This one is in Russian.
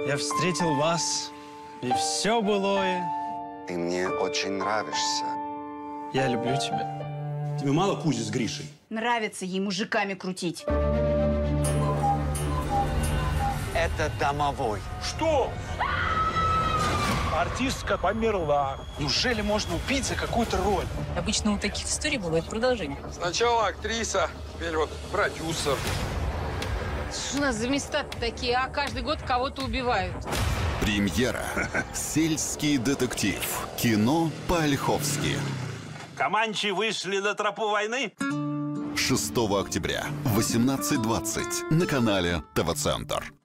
Я встретил вас, и все былое. Ты мне очень нравишься. Я люблю тебя. Тебе мало Кузи с Гришей? Нравится ей мужиками крутить. Это домовой. Что? Артистка померла. Неужели можно убить за какую-то роль? Обычно у таких историй бывает продолжение. Сначала актриса, теперь вот продюсер. Что у нас за места такие, а каждый год кого-то убивают? Премьера. Сельский детектив. Кино по-ольховски. Команчи вышли на тропу войны? 6 октября в 18:20 на канале ТВ-центр.